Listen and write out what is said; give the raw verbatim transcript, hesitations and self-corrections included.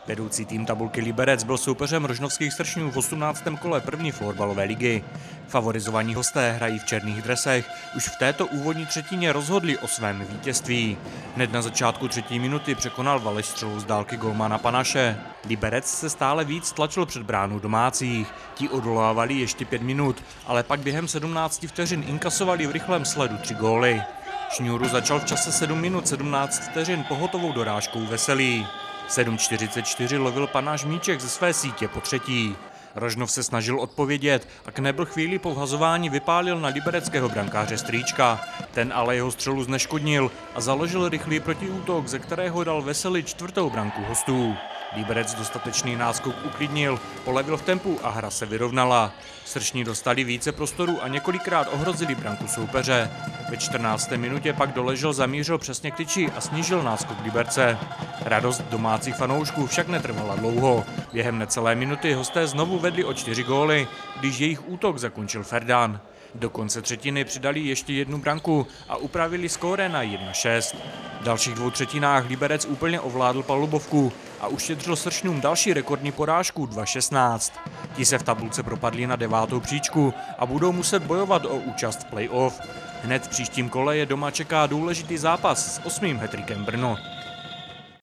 Vedoucí tým tabulky Liberec byl soupeřem rožnovských sršňů v osmnáctém kole první florbalové ligy. Favorizovaní hosté hrají v černých dresech. Už v této úvodní třetině rozhodli o svém vítězství. Hned na začátku třetí minuty překonal Valeš střelu z dálky golmana Panaše. Liberec se stále víc tlačil před bránu domácích. Ti odolávali ještě pět minut, ale pak během sedmnácti vteřin inkasovali v rychlém sledu tři góly. Šňůru začal v čase sedm minut sedmnáct vteřin pohotovou dorážkou Veselý. sedm čtyřicet čtyři lovil Panáš míček ze své sítě po třetí. Rožnov se snažil odpovědět a Knebl chvíli po vhazování vypálil na libereckého brankáře Strýčka. Ten ale jeho střelu zneškodnil a založil rychlý protiútok, ze kterého dal Veselý čtvrtou branku hostů. Liberec dostatečný náskok uklidnil, polevil v tempu a hra se vyrovnala. Sršní dostali více prostoru a několikrát ohrozili branku soupeře. Ve čtrnácté minutě pak doležel zamířil přesně k tyči a snížil náskok Liberce. Radost domácích fanoušků však netrvala dlouho. Během necelé minuty hosté znovu vedli o čtyři góly, když jejich útok zakončil Ferdan. Do konce třetiny přidali ještě jednu branku a upravili skóre na jedna šest. V dalších dvou třetinách Liberec úplně ovládl palubovku a uštědřil sršňům další rekordní porážku dva šestnáct. Ti se v tabulce propadli na devátou příčku a budou muset bojovat o účast v play-off. Hned v příštím kole je doma čeká důležitý zápas s osmým hat-trickem Brno.